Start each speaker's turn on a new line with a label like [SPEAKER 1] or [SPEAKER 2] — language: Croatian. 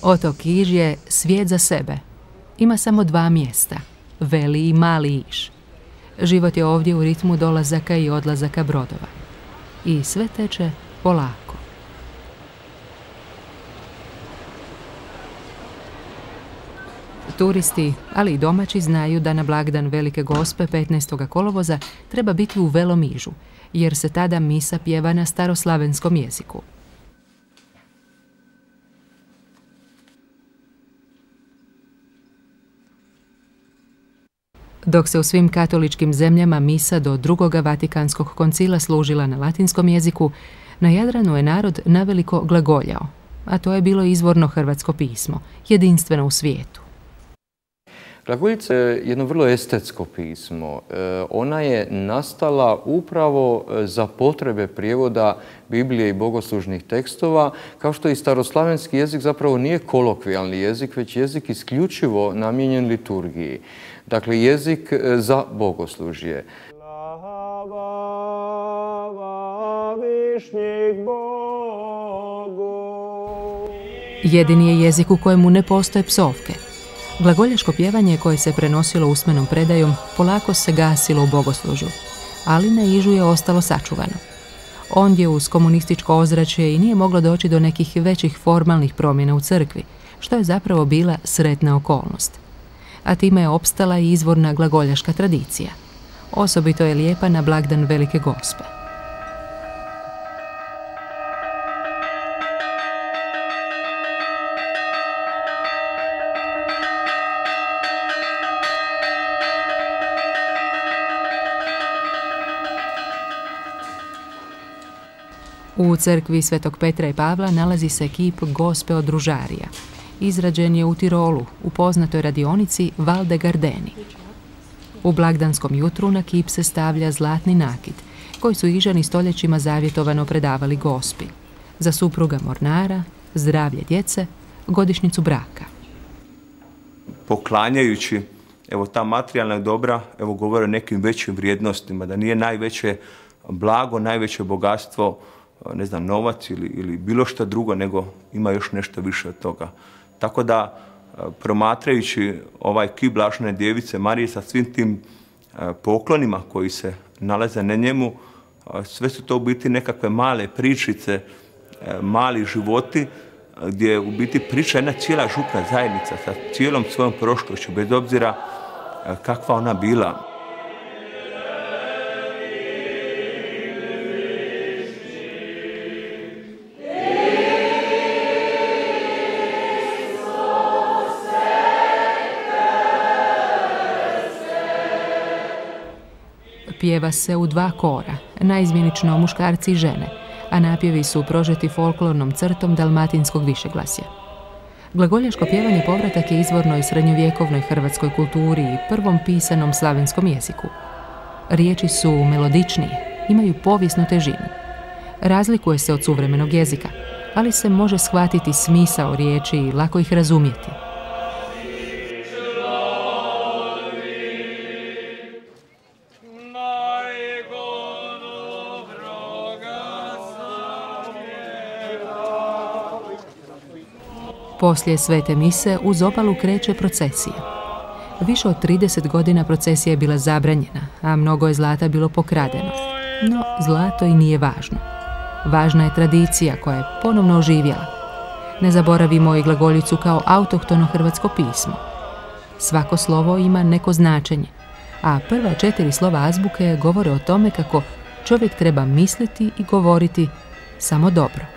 [SPEAKER 1] Otok Iž je svijet za sebe. Ima samo 2 mjesta, Veli i Mali Iž. Život je ovdje u ritmu dolazaka i odlazaka brodova. I sve teče polako. Turisti, ali i domaći, znaju da na blagdan Velike Gospe 15. kolovoza treba biti u Velom Ižu, jer se tada misa pjeva na staroslavenskom jeziku. Dok se u svim katoličkim zemljama misa do drugog Vatikanskog koncila služila na latinskom jeziku, na Jadranu je narod naveliko glagoljao, a to je bilo izvorno hrvatsko pismo, jedinstveno u svijetu.
[SPEAKER 2] Glagoljica je jedno vrlo estetsko pismo. Ona je nastala upravo za potrebe prijevoda Biblije i bogoslužnih tekstova, kao što i staroslavenski jezik zapravo nije kolokvijalni jezik, već jezik isključivo namijenjen liturgiji. Dakle, jezik za bogoslužje.
[SPEAKER 1] Jedini je jezik u kojemu ne postoje psovke. Glagoljaško pjevanje koje se prenosilo usmenom predajom polako se gasilo u bogoslužju, ali na Ižu je ostalo sačuvano. Ondje uz komunističko ozračje i nije moglo doći do nekih većih formalnih promjena u crkvi, što je zapravo bila sretna okolnost. A time je opstala i izvorna glagoljaška tradicija. Osobito je lijepa na blagdan Velike Gospe. U crkvi Svetog Petra i Pavla nalazi se kip Gospe od Ružarija. Izrađen je u Tirolu, u poznatoj radionici Val de Gardeni. U blagdanskom jutru na kip se stavlja zlatni nakit, koji su Ižani stoljećima zavjetovano predavali Gospi. Za supruga mornara, zdravlje djece, godišnjicu braka.
[SPEAKER 3] Poklanjajući ta materijalna dobra, govore o nekim većim vrijednostima, da nije najveće blago, najveće bogatstvo, ne znam, novac ili bilo što drugo, nego ima još nešto više od toga. Tako da, promatrajući ovaj kip Blažene Djevice Marije sa svim tim poklonima koji se nalaze na njemu, sve su to u biti nekakve male pričice, mali životi, gdje u biti priča jedna cijela župna zajednica sa cijelom svojom prošlošću, bez obzira kakva ona bila.
[SPEAKER 1] Pjeva se u 2 kora, naizmjenično muškarci i žene, a napjevi su prožeti folklornom crtom dalmatinskog višeglasja. Glagoljaško pjevanje povratak je izvorno i srednjovjekovnoj hrvatskoj kulturi i prvom pisanom slavenskom jeziku. Riječi su melodičnije, imaju povijesnu težinu. Razlikuje se od suvremenog jezika, ali se može shvatiti smisao riječi i lako ih razumjeti. Poslije svete mise uz obalu kreće procesija. Više od 30 godina procesija je bila zabranjena, a mnogo je zlata bilo pokradeno. No, zlato i nije važno. Važna je tradicija koja je ponovno oživjela. Ne zaboravimo i glagoljicu kao autohtono hrvatsko pismo. Svako slovo ima neko značenje, a prva 4 slova azbuke govore o tome kako čovjek treba misliti i govoriti samo dobro.